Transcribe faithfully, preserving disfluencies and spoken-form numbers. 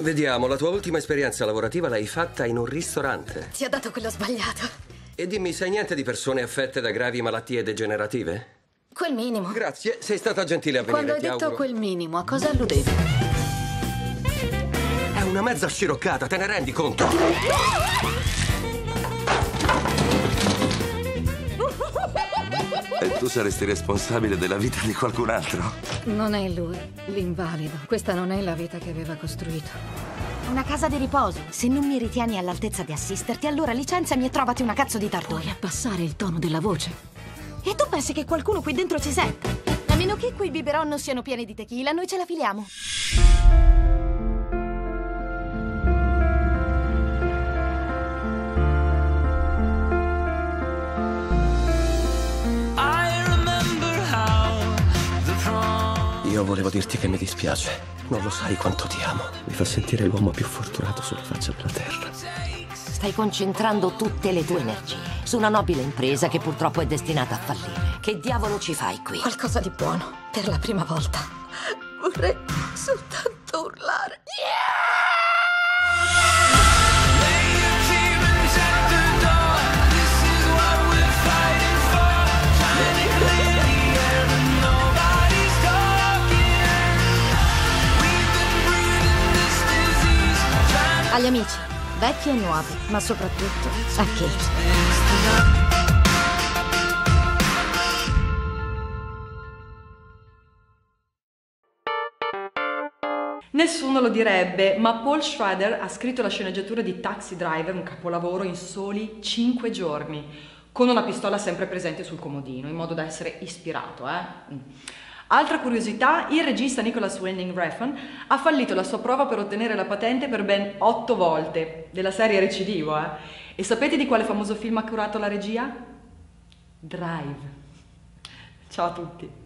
Vediamo, la tua ultima esperienza lavorativa l'hai fatta in un ristorante. Ti ho dato quello sbagliato. E dimmi, sai niente di persone affette da gravi malattie degenerative? Quel minimo. Grazie, sei stata gentile a venire, Quando hai ti detto auguro. quel minimo, a cosa alludevi? È una mezza sciroccata, te ne rendi conto? E tu saresti responsabile della vita di qualcun altro? Non è lui, l'invalido. Questa non è la vita che aveva costruito. Una casa di riposo. Se non mi ritieni all'altezza di assisterti, allora licenziami e trovati una cazzo di tartone. Puoi abbassare il tono della voce? E tu pensi che qualcuno qui dentro ci senta? A meno che quei biberon non siano pieni di tequila, noi ce la filiamo. Io volevo dirti che mi dispiace. Non lo sai quanto ti amo. Mi fa sentire l'uomo più fortunato sulla faccia della terra. Stai concentrando tutte le tue energie su una nobile impresa che purtroppo è destinata a fallire. Che diavolo ci fai qui? Qualcosa di buono, per la prima volta. Vorrei soltanto urlare. Agli amici, vecchi e nuovi, ma soprattutto a Kate. Nessuno lo direbbe, ma Paul Schrader ha scritto la sceneggiatura di Taxi Driver, un capolavoro, in soli cinque giorni, con una pistola sempre presente sul comodino, in modo da essere ispirato, eh? Altra curiosità, il regista Nicholas Winding Refn ha fallito la sua prova per ottenere la patente per ben otto volte, della serie recidivo, eh? E sapete di quale famoso film ha curato la regia? Drive. Ciao a tutti.